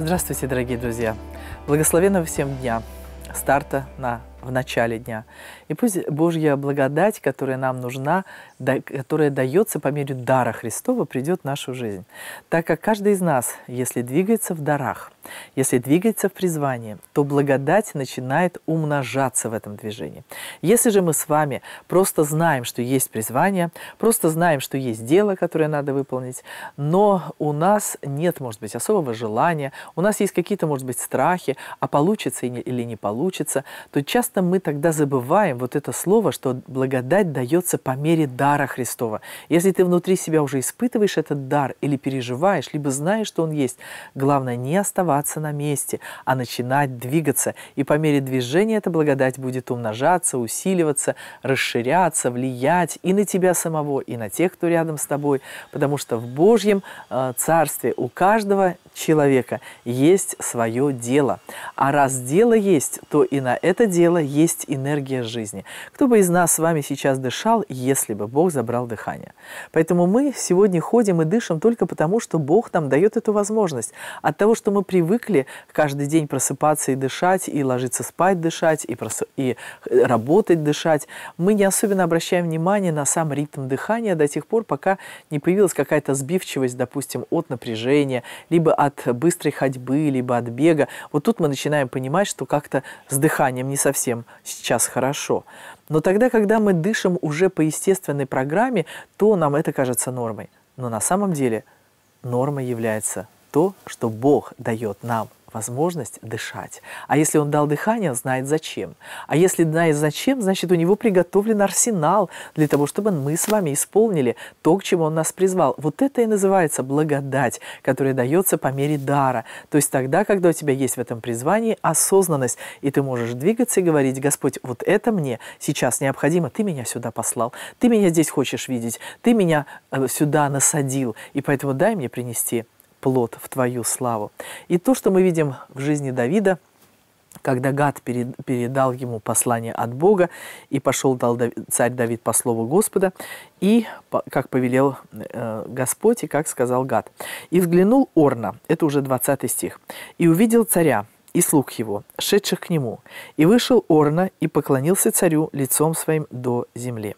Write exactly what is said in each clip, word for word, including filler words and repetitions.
Здравствуйте, дорогие друзья! Благословенного всем дня, старта на, в начале дня. И пусть Божья благодать, которая нам нужна, да, которая дается по мере дара Христова, придет в нашу жизнь. Так как каждый из нас, если двигается в дарах, если двигается в призвании, то благодать начинает умножаться в этом движении. Если же мы с вами просто знаем, что есть призвание, просто знаем, что есть дело, которое надо выполнить, но у нас нет, может быть, особого желания, у нас есть какие-то, может быть, страхи, а получится или не получится, то часто мы тогда забываем вот это слово, что благодать дается по мере дара Христова. Если ты внутри себя уже испытываешь этот дар или переживаешь, либо знаешь, что он есть, главное не оставаться на месте, а начинать двигаться. И по мере движения эта благодать будет умножаться, усиливаться, расширяться, влиять и на тебя самого, и на тех, кто рядом с тобой. Потому что в Божьем э, Царстве у каждого человека есть свое дело. А раз дело есть, то и на это дело есть энергия жизни. Кто бы из нас с вами сейчас дышал, если бы Бог забрал дыхание? Поэтому мы сегодня ходим и дышим только потому, что Бог нам дает эту возможность. От того, что мы привыкли каждый день просыпаться и дышать, и ложиться спать дышать, и, прос... и работать дышать, мы не особенно обращаем внимание на сам ритм дыхания до тех пор, пока не появилась какая-то сбивчивость, допустим, от напряжения, либо от быстрой ходьбы, либо от бега. Вот тут мы начинаем понимать, что как-то с дыханием не совсем сейчас хорошо. Но тогда, когда мы дышим уже по естественной программе, то нам это кажется нормой. Но на самом деле нормой является то, что Бог дает нам возможность дышать. А если Он дал дыхание, Он знает зачем. А если знает зачем, значит, у Него приготовлен арсенал для того, чтобы мы с вами исполнили то, к чему Он нас призвал. Вот это и называется благодать, которая дается по мере дара. То есть тогда, когда у тебя есть в этом призвании осознанность, и ты можешь двигаться и говорить: Господь, вот это мне сейчас необходимо, Ты меня сюда послал, Ты меня здесь хочешь видеть, Ты меня сюда насадил, и поэтому дай мне принести плод в Твою славу. И то, что мы видим в жизни Давида, когда Гад передал ему послание от Бога, и пошел царь Давид по слову Господа, и как повелел Господь, и как сказал Гад. «И взглянул Орна», это уже двадцатый стих, «и увидел царя и слуг его, шедших к нему. И вышел Орна и поклонился царю лицом своим до земли».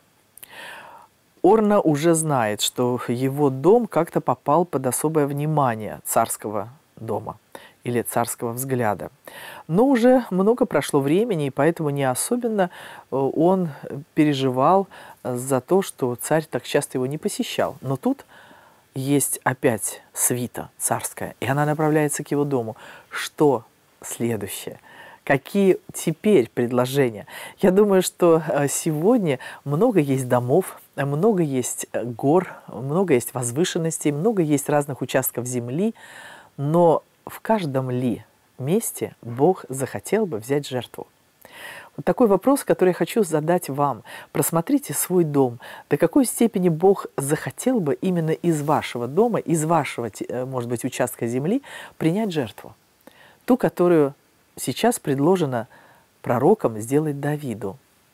Орна уже знает, что его дом как-то попал под особое внимание царского дома или царского взгляда. Но уже много прошло времени, и поэтому не особенно он переживал за то, что царь так часто его не посещал. Но тут есть опять свита царская, и она направляется к его дому. Что следующее? Какие теперь предложения? Я думаю, что сегодня много есть домов, много есть гор, много есть возвышенностей, много есть разных участков земли, но в каждом ли месте Бог захотел бы взять жертву? Вот такой вопрос, который я хочу задать вам. Просмотрите свой дом. До какой степени Бог захотел бы именно из вашего дома, из вашего, может быть, участка земли принять жертву? Ту, которую сейчас предложено пророком сделать Давиду.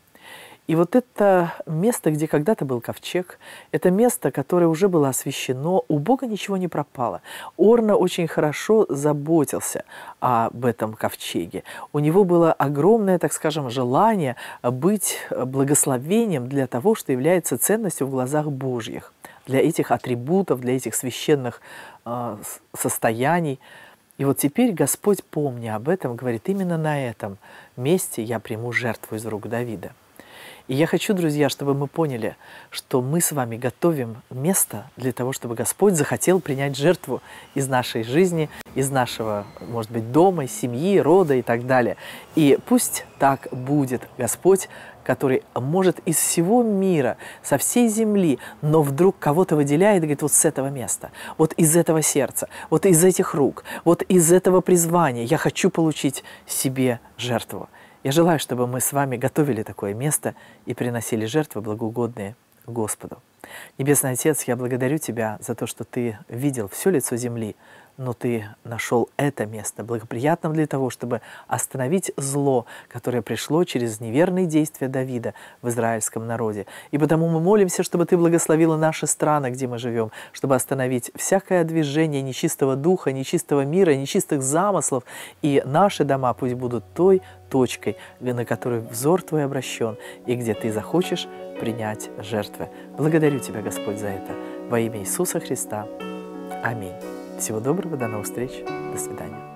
И вот это место, где когда-то был ковчег, это место, которое уже было освящено, у Бога ничего не пропало. Орна очень хорошо заботился об этом ковчеге. У него было огромное, так скажем, желание быть благословением для того, что является ценностью в глазах Божьих, для этих атрибутов, для этих священных э, состояний. И вот теперь Господь, помня об этом, говорит: именно на этом месте я приму жертву из рук Давида. И я хочу, друзья, чтобы мы поняли, что мы с вами готовим место для того, чтобы Господь захотел принять жертву из нашей жизни, из нашего, может быть, дома, семьи, рода и так далее. И пусть так будет. Господь, который может из всего мира, со всей земли, но вдруг кого-то выделяет и говорит: вот с этого места, вот из этого сердца, вот из этих рук, вот из этого призвания я хочу получить себе жертву. Я желаю, чтобы мы с вами готовили такое место и приносили жертвы благоугодные Господу. Небесный Отец, я благодарю Тебя за то, что Ты видел все лицо земли, но Ты нашел это место благоприятным для того, чтобы остановить зло, которое пришло через неверные действия Давида в израильском народе. И потому мы молимся, чтобы Ты благословила наши страны, где мы живем, чтобы остановить всякое движение нечистого духа, нечистого мира, нечистых замыслов, и наши дома пусть будут той точкой, на которую взор Твой обращен, и где Ты захочешь принять жертвы. Благодарю Тебя, Господь, за это. Во имя Иисуса Христа. Аминь. Всего доброго, до новых встреч, до свидания.